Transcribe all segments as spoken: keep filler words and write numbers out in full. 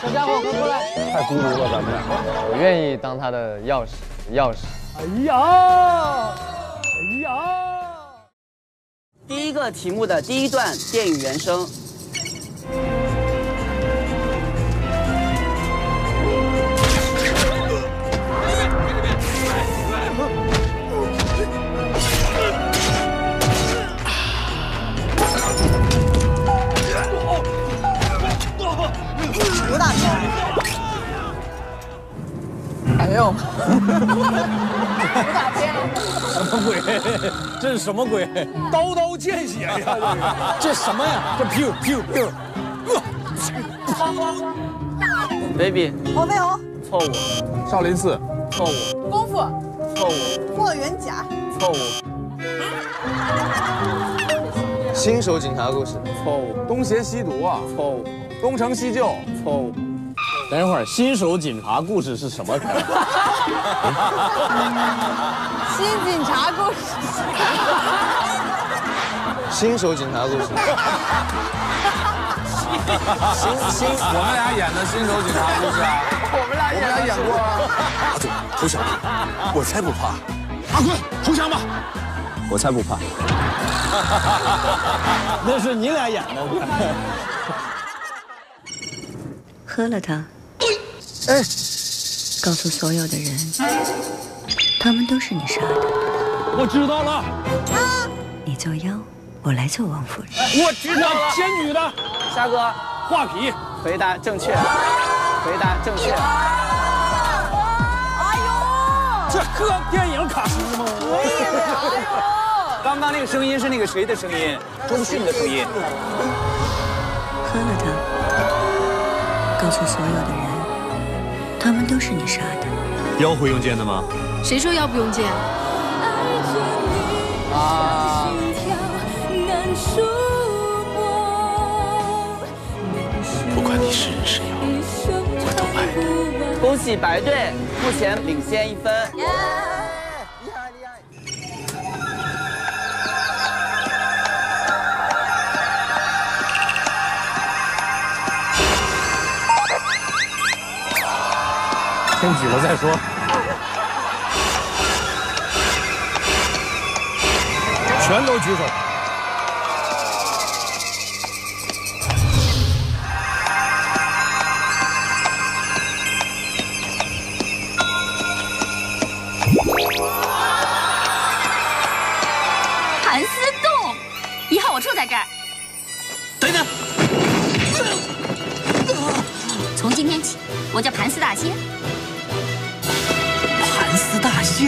小家伙，快过来！ 太孤独了，咱们俩。 我愿意当他的钥匙，钥匙。 哎呀，哎呀！ 第一个题目的第一段电影原声。 刘大天。 哎呦！ 刘大天。 什么鬼？这是什么鬼？刀刀见血呀！这什么呀？这 biu biu biu。 baby， 黄飞鸿， 错误。 少林寺， 错误。 功夫， 错误。 霍元甲， 错误。 新手警察故事， 错误。 东邪西毒啊， 错误。 东成西就， 错误。 等一会儿，新手警察故事是什么梗？ 新警察故事， 新手警察故事。 新新，我们俩演的新手警察故事啊， 我们俩我们俩演过啊。 阿祖投降，我才不怕。阿坤投降吧， 我才不怕。 那是你俩演的。 喝了它， 哎， 告诉所有的人，他们都是你杀的。 我知道了。 你做妖，我来做王夫人。 我知道了，仙女的。 沙哥， 画皮。 回答正确。回答正确。 哎呦， 这个电影卡斯吗？ 可以的，哎呦。 刚刚那个声音是那个谁的声音？钟迅的声音。 喝了它，告诉所有的人，他们都是你杀的。 妖会用剑的吗？ 谁说妖不用剑？ 啊！ 不管你是人是妖，我都爱你。 恭喜白队，目前领先一分。 耶，厉害厉害！ 先举了再说。全都举手。 盘丝洞，一号我住在这儿。 等等， 从今天起，我叫盘丝大仙。 盘丝大仙。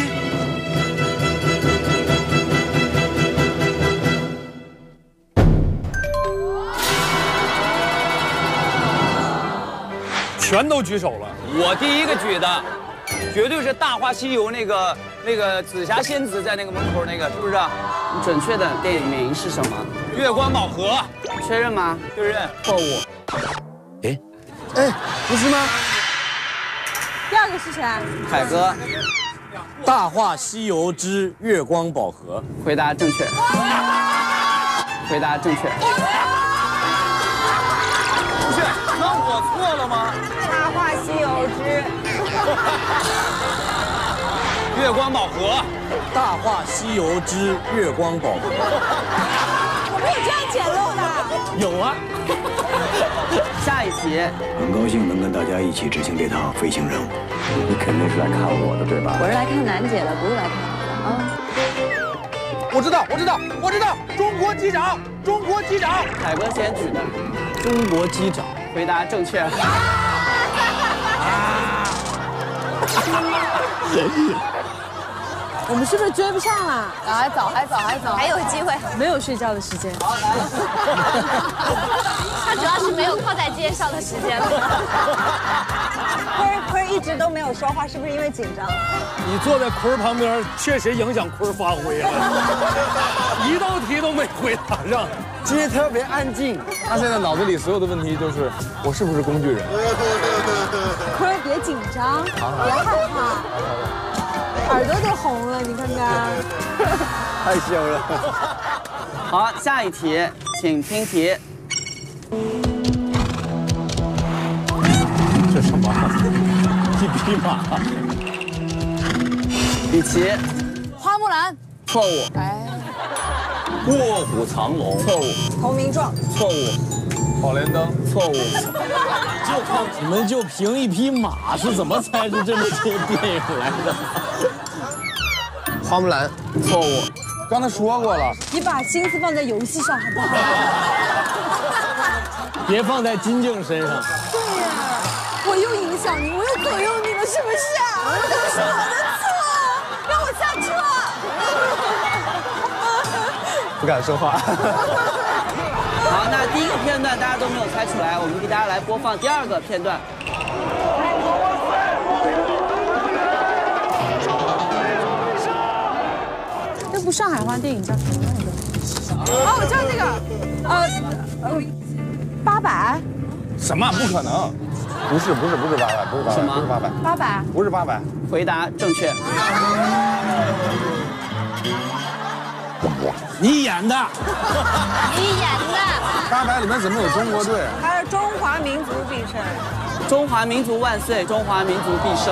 全都举手了。 我第一个举的，绝对是《大话西游》那个那个紫霞仙子在那个门口那个，是不是？准确的电影名是什么？月光宝盒。确认吗？确认。错误。 哎， 哎，不是吗？ 第二个是谁？ 凯哥， 《大话西游之月光宝盒》。 回答正确。回答正确。不是，那我错了吗？ 《大话西游之月光宝盒。 《大话西游之月光宝盒》。 我没有这样简陋的。 有啊。 下一题。 很高兴能跟大家一起执行这趟飞行任务。你肯定是来看我的，对吧？ 我是来看楠姐的，不是来看我的啊。 我知道，我知道，我知道，中国机长，中国机长。 凯哥先举的。 中国机长。 回答正确。啊！ 我们是不是追不上了？ 还早，还早，还早， 还有机会， 没有睡觉的时间。 好，来了。 他主要是没有靠在街上的时间了。 坤儿坤儿一直都没有说话，是不是因为紧张？ 你坐在坤儿旁边，确实影响坤儿发挥了，一道题都没回答上。 今天特别安静， 他现在脑子里所有的问题都是我是不是工具人？ 坤儿别紧张，别害怕，耳朵都红了，你看看。 害羞了。 好，下一题，请听题。 一匹马。 李琦， 花木兰， 错误。 哎， 卧虎藏龙， 错误。 投名状， 错误。 宝莲灯， 错误。 就靠你们就凭一匹马是怎么猜出这么些电影来的？ 花木兰， 错误。 刚才说过了。 你把心思放在游戏上好不好？ 别放在金靖身上。 对呀，我又影响你，我又左右你了，是不是啊？都是我的错，让我下车。 不敢说话。 好，那第一个片段大家都没有猜出来，我们给大家来播放第二个片段。 这部上海话电影叫什么来着？哦，我知道那个，呃呃，八百。 什么？不可能！不是不是不是八百，不是八百， 什么不是八百， 八百。 不是八百。 回答正确。 你演的， 你演的。 八百里面怎么有中国队？ 还是中华民族必胜。 中华民族万岁！中华民族必胜！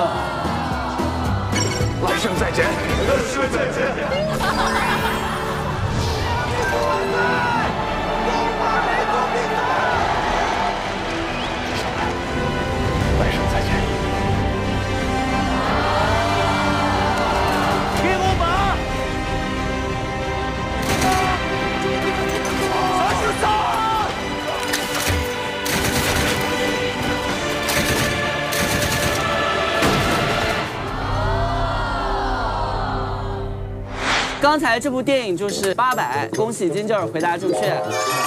来生再见！来生再见！来生再见！ 给我马！三十三！ 刚才这部电影就是《八百》，恭喜金靖儿回答正确。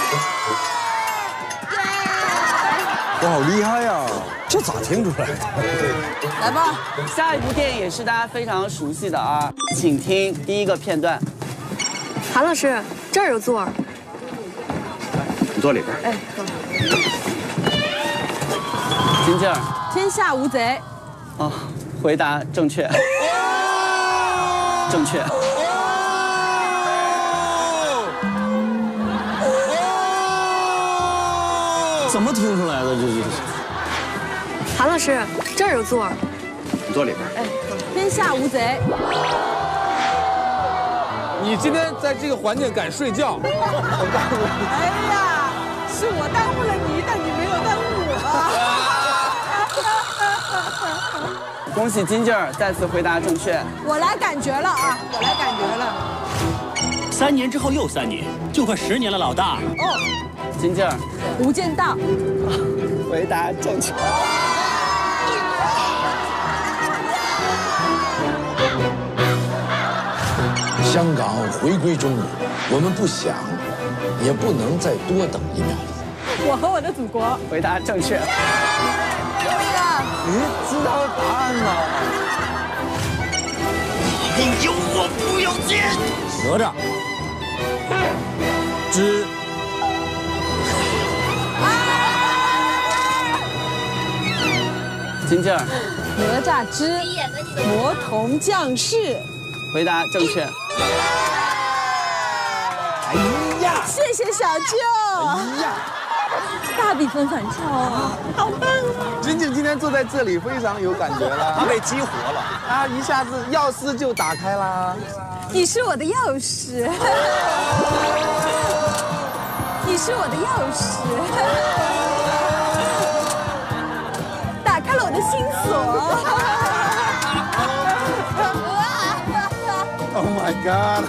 我好厉害呀！这咋听出来的？ 来吧， 下一部电影也是大家非常熟悉的啊，请听第一个片段。 韩老师，这儿有座儿。 你坐里边。 哎，好。 金靖儿， 天下无贼。 哦，回答正确。正确。 怎么听出来的？这是。 韩老师，这儿有座儿。 你坐里边。 哎，天下无贼。 你今天在这个环境敢睡觉？ 哎呀，是我耽误了你，但你没有耽误我。 恭喜金靖儿再次回答正确。 我来感觉了啊，我来感觉了。 三年之后又三年，就快十年了，老大。 哦。 金靖儿， 无间道， 回答正确。 香港回归中国，我们不想，也不能再多等一秒。 我和我的祖国， 回答正确。 你知道答案吗？ 你有我不有见。哪吒之。 金靖儿， 哪吒之魔童降世， 回答正确。 哎呀，谢谢小舅。哎呀，大比分反超啊，好棒啊！ 金靖今天坐在这里非常有感觉了， 他被激活了， 啊，一下子钥匙就打开啦。 你是我的钥匙，你是我的钥匙。打开了我的心锁。 Oh my god！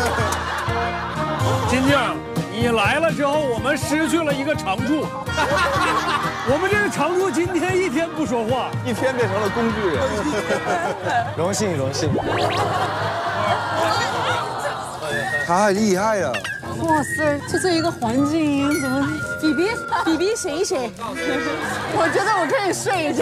金靖，你来了之后，我们失去了一个常驻。我们这个常驻今天一天不说话， 一天变成了工具人。 荣幸荣幸。他很厉害呀！ 哇塞，就这一个环境，怎么比比比比醒一醒？我觉得我可以睡一觉。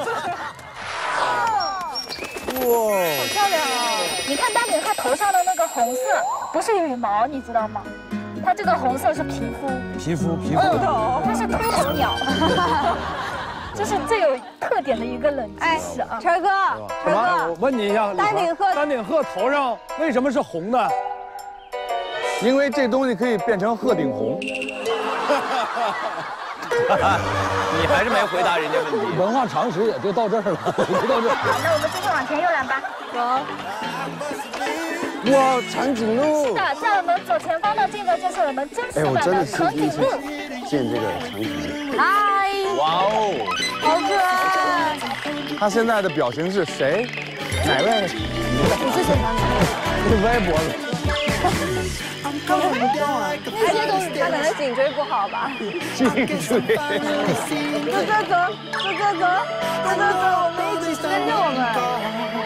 哇， 好漂亮哦！ 你看大饼它头上的那个红色，不是羽毛，你知道吗？它这个红色是皮肤。 皮肤皮肤。 嗯，它是秃头鸟。这是最有特点的一个冷知识啊！ 晨哥，晨哥， 我问你一下， 丹顶鹤， 丹顶鹤头上为什么是红的？ 因为这东西可以变成鹤顶红。 你还是没回答人家问题。 文化常识也就到这儿了，就到这儿。 好，那我们继续往前游览吧。 哇，长颈鹿！ 是的，在我们左前方的这个就是我们真实哎，我版真的是的长第一次颈鹿。 见这个长颈鹿。 嗨， 哇哦， 好可爱！ 他现在的表情是谁？哪位？ 你是谁长颈鹿？ 是歪脖子。 他会不动啊？那些都是他可能颈椎不好吧？ 颈椎。 走走走，走走走，走走走，我们一起跟着我们。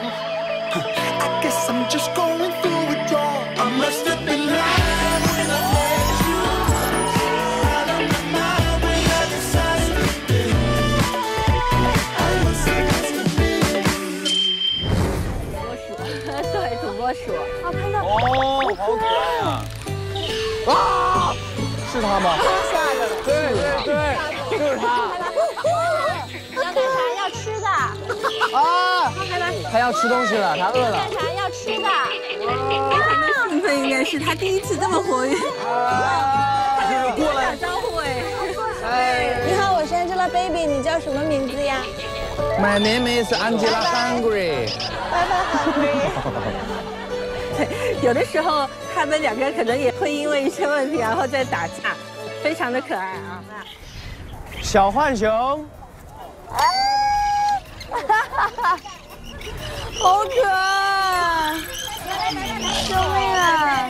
对，土拨鼠。 啊，看到。 哦，好可爱呀！ 啊！是他吗？ 吓着了。 对对对，就是他。 要干啥？要吃的。 啊！他要吃东西了，他饿了。 干啥？要吃的。 兴奋应该是他第一次这么活跃。 就是过来打招呼哎。 哎， 你好，我是 Angelababy， 你叫什么名字呀 My name is Angela Hungry。 拜拜 Hungry。有的时候他们两个可能也会因为一些问题然后再打架，非常的可爱啊。 小浣熊。 好可爱！救命啊！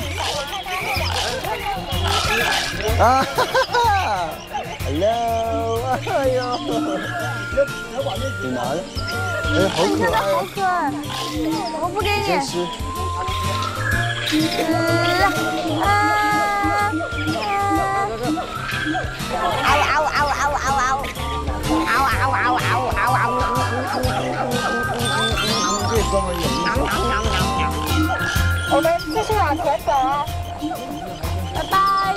啊哈哈 ！Hello， 哎呦，你拿的，哎，好可爱好可爱！我不给你。 先吃。 啊啊！嗷嗷嗷嗷嗷嗷！嗷嗷嗷嗷嗷嗷！ 这哥们有意思。 我们继续往前走哦。拜拜。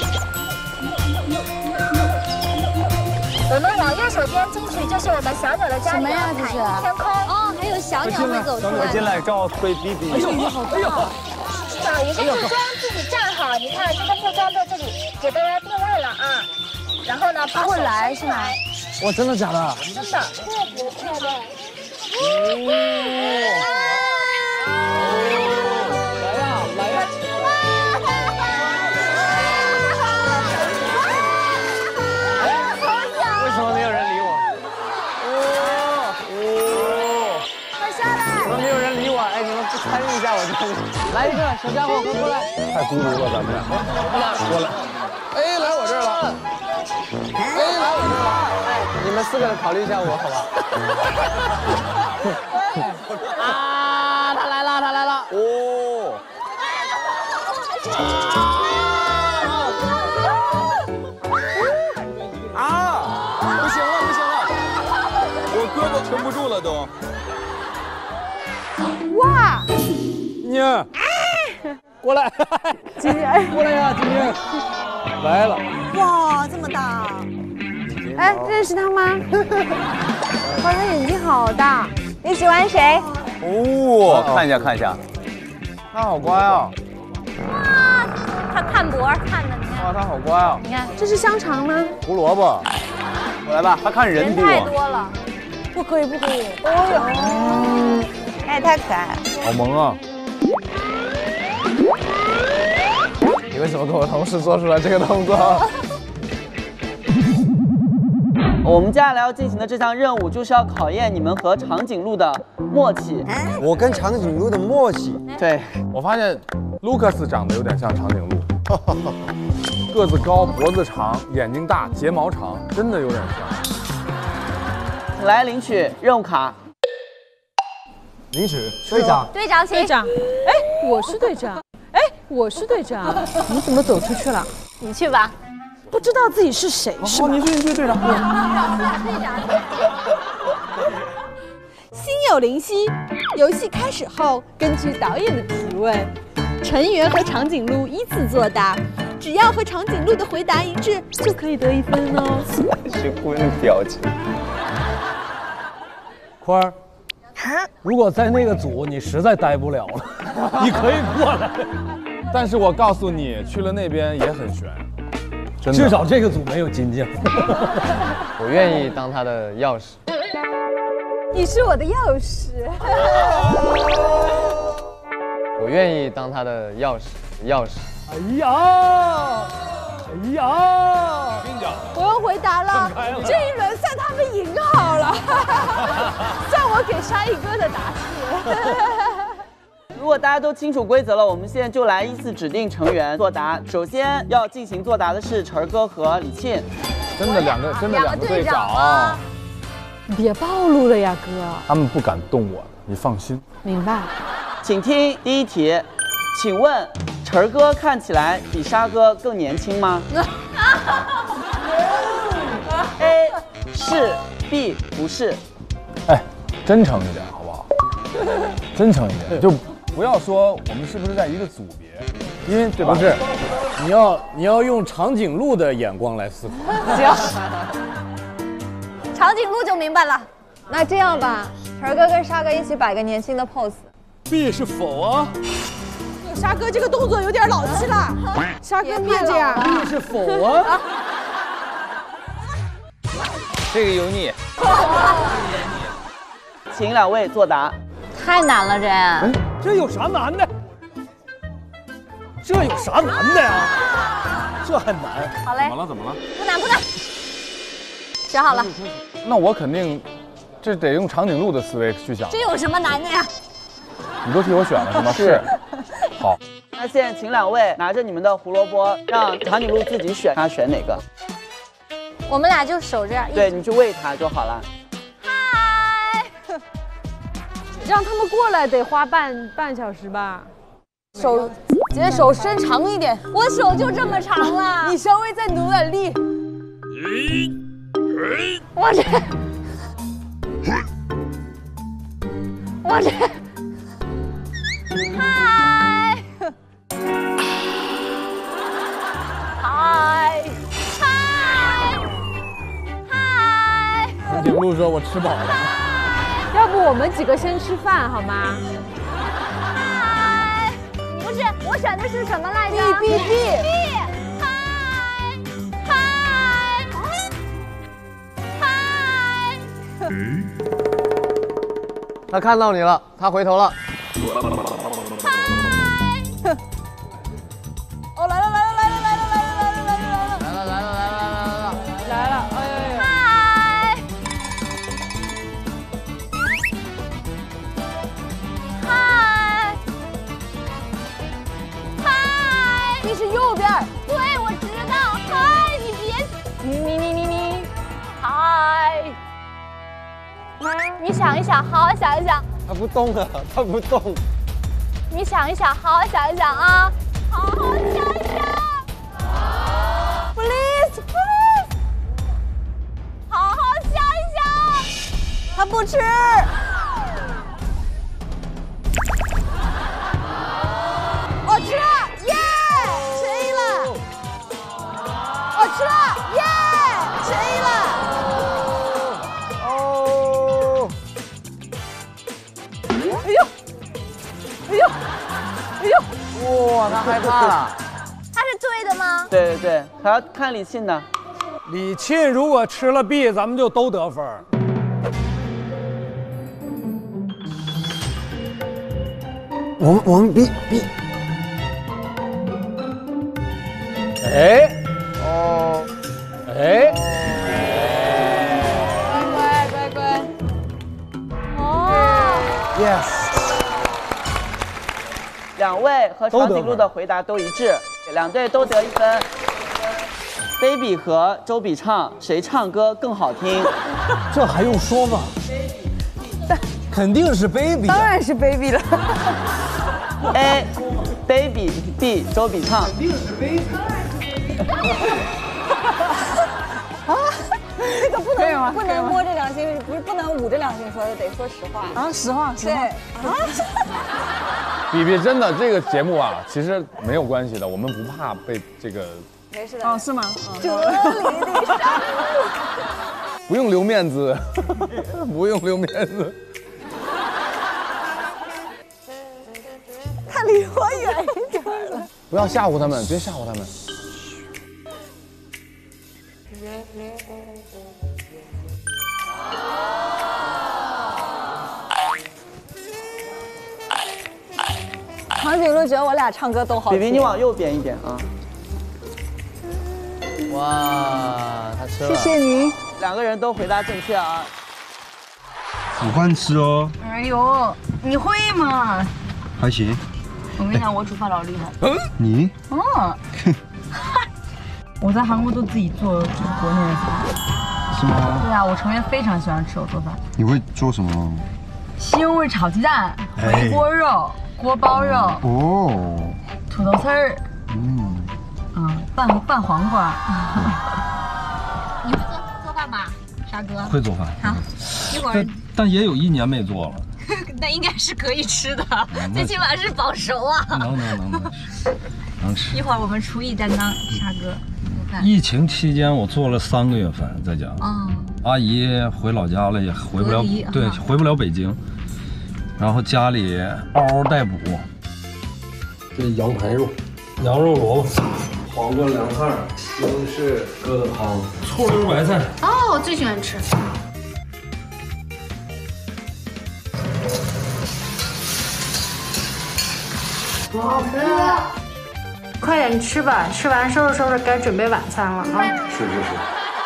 我们往右手边进去就是我们小鸟的家园，海阔天空。哦，还有小鸟会走出来。 进来照会比比。 哎呦，你好大！ 找一个副装自己站好，你看这个副装在这里给大家定位了啊。然后呢， 他会来是吗？ 哇，真的假的？ 真的，特别漂亮。 来呀来呀！为什么没有人理我？哦哦！ 快下来！ 怎么没有人理我？哎，你们不参与一下我就来一个小家伙，快过来！太孤独了，咱们俩。过来！哎，来我这儿了。哎，来我这儿了。你们四个考虑一下我，好吧？啊，他来了，他来了。哦。啊！不行了，不行了，我胳膊撑不住了都。 哇！ 你，过来， 今天过来呀，今天来了。 哇，这么大！哎，认识他吗？哇，他眼睛好大。你喜欢谁？ 哦，看一下看一下， 他好乖啊！ 哇，他看脖看的，你看。 哇，他好乖啊！ 你看，这是香肠吗？ 胡萝卜。 我来吧，他看人多。 太多了。 不可以，不可以。哦哟，哎，太可爱了。 好萌啊！你为什么跟我同时做出来这个动作？ 我们接下来要进行的这项任务，就是要考验你们和长颈鹿的默契。 我跟长颈鹿的默契。 对， 我发现卢克斯长得有点像长颈鹿，个子高，脖子长，眼睛大，睫毛长，真的有点像。 请来领取任务卡。 领取队长。 队长，请。 队长，哎，我是队长。哎，我是队长。你怎么走出去了？ 你去吧。 不知道自己是谁是吗？ 你去，你去，队长。 队长。 心有灵犀，游戏开始后，根据导演的提问，成员和长颈鹿依次作答，只要和长颈鹿的回答一致，就可以得一分哦。 是婚的表情。 宽儿，如果在那个组你实在待不了了，你可以过来。 但是我告诉你，去了那边也很悬。 至少这个组没有金靖。 我愿意当他的钥匙。 你是我的钥匙。 我愿意当他的钥匙，钥匙。 哎呀，哎呀！跟你讲， 我要回答了，这一轮算他们赢好了，算我给沙溢哥的答题。 如果大家都清楚规则了，我们现在就来依次指定成员作答。首先要进行作答的是晨儿哥和李沁。 真的两个，真的两个队长啊！ 你别暴露了呀，哥。 他们不敢动我的，你放心。 明白。 请听第一题，请问晨儿哥看起来比沙哥更年轻吗？A 是 ，B 不是。 哎，真诚一点好不好？真诚一点，就不要说我们是不是在一个组别，因为对吧？ 不是，你要你要用长颈鹿的眼光来思考。 行，长颈鹿就明白了。 那这样吧，晨儿哥跟沙哥一起摆个年轻的 pose。 B 是否啊？ 沙哥这个动作有点老气了，沙哥别这样。 B 是否啊？ 这个油腻。 请两位作答。 太难了，这。 这有啥难的？这有啥难的呀？这很难。 好嘞。 怎么了？怎么了？ 不难不难。选好了。 那我肯定，这得用长颈鹿的思维去想。 这有什么难的呀？ 你都替我选了是吗？是。好。 那现在请两位拿着你们的胡萝卜，让长颈鹿自己选，他选哪个？ 我们俩就守这样。 对，你去喂它就好了。 嗨。 让他们过来得花半半小时吧。 手，姐手伸长一点，我手就这么长了。 你稍微再努点力。 我这，我这，嗨，嗨，嗨，嗨。 长颈鹿说：“我吃饱了。” 要不我们几个先吃饭好吗？ 嗨，不是，我选的是什么来着 ？B B B。 嗨，嗨，嗨。 他看到你了，他回头了。 嗨。哦，来了来了来了来了来了来了来了来了来了来了来了来了来了！哎呀！ 嗨，嗨， 你是右边。 对，我知道。嗨，你别，你你你你你，嗨，你想一想，好好想一想。 他不动啊，他不动。 你想一想，好好想一想啊，好好想一想。Please please， 好好想一想。他不吃。我吃了，耶，吃 A 了。我吃了，耶，吃 A 了。 哦。 哎呦，哎呦，哎呦！ 哇，他害怕了。 他是对的吗？ 对对对，还要看李沁的。 李沁如果吃了 B， 咱们就都得分。 我们我们 B B。 哎， 哦， 哎， 乖乖乖乖。哦。 Yes。两位和长颈鹿的回答都一致，两队都得一分。baby 和周笔畅谁唱歌更好听？ 这还用说吗？肯定是 baby。 当然是 baby 了。 A baby B 周笔畅。肯定是 baby。 啊，这个不能不能摸着良心，不是不能捂着良心说的，得说实话啊，实话实话。 对啊。 比比真的这个节目啊，其实没有关系的，我们不怕被这个。 没事的。 哦，是吗？ 这里的山不用留面子，不用留面子。 他离我远一点了。 不要吓唬他们，别吓唬他们。 长颈鹿觉得我俩唱歌都好听。 比比，你往右边一点啊。 哇，他吃了。 谢谢您。 两个人都回答正确啊。 不惯吃哦。 哎呦，你会吗？ 还行。 我跟你讲，我煮饭老厉害。 嗯，你？ 哦。我在韩国都自己做就是国内的菜。 是吗？ 对啊，我成员非常喜欢吃我做饭。 你会做什么？ 西红柿炒鸡蛋、回锅肉、锅包肉。 哦。 土豆丝儿。 嗯。 啊，拌拌黄瓜。 你会做做饭吗，沙哥？ 会做饭。 好，一会儿。 但也有一年没做了。 那应该是可以吃的，最起码是保熟啊。 能能能能吃，能吃。 一会儿我们厨艺担当，沙哥。 疫情期间我做了三个月饭在家。 哦。 阿姨回老家了，也回不了，对，回不了北京。然后家里嗷嗷待哺。 这羊排肉、羊肉萝卜、黄瓜凉菜、西红柿疙瘩汤、醋溜白菜。 哦，我最喜欢吃。 多好吃！快点吃吧，吃完收拾收拾，该准备晚餐了啊！ 是是是。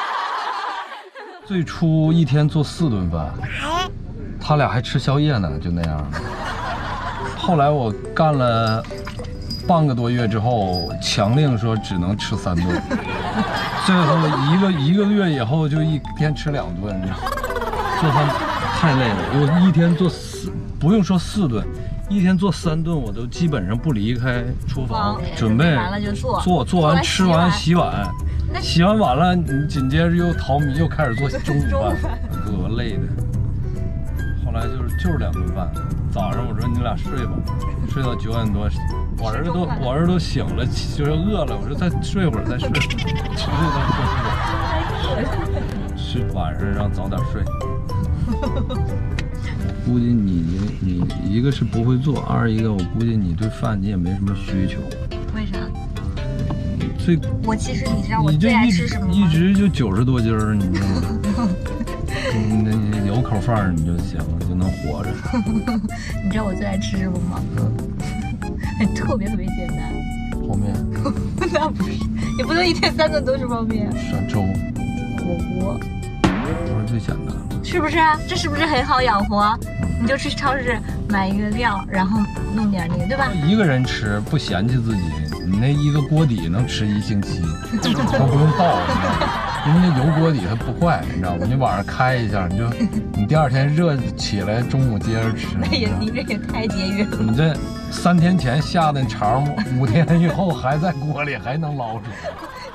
最初一天做四顿饭，他俩还吃宵夜呢，就那样。后来我干了半个多月之后，强令说只能吃三顿，最后一个一个月以后就一天吃两顿。做饭太累了，我一天做四，不用说四顿。一天做三顿，我都基本上不离开厨房，准备完了就做， 做做完吃完洗碗，洗完碗了，你紧接着又淘米，又开始做中午饭，多累的。后来就是就是两顿饭，早上我说你俩睡吧，睡到九点多，我儿子都我儿子都醒了，就是饿了，我说再睡会儿再睡，睡到是晚上让早点睡。估计你你一个是不会做，二一个我估计你对饭你也没什么需求。 为啥？ 最我其实你知道我最爱吃什么吗？ 一直就九十多斤儿，你知道吗？那你有口饭你就行了，就能活着。 你知道我最爱吃什么吗？嗯，特别特别简单。 泡面。 那不是，也不能一天三顿都是泡面。 涮粥。 火锅。 我说最简单。 是不是？这是不是很好养活？你就去超市买一个料，然后弄点那个，对吧？ 一个人吃不嫌弃自己，你那一个锅底能吃一星期，都不用倒，你知道吗？因为那油锅底它不坏，你知道吗？你晚上开一下，你就你第二天热起来，中午接着吃。 那也你这也太节约了。 你这三天前下的肠，五天以后还在锅里还能捞出来。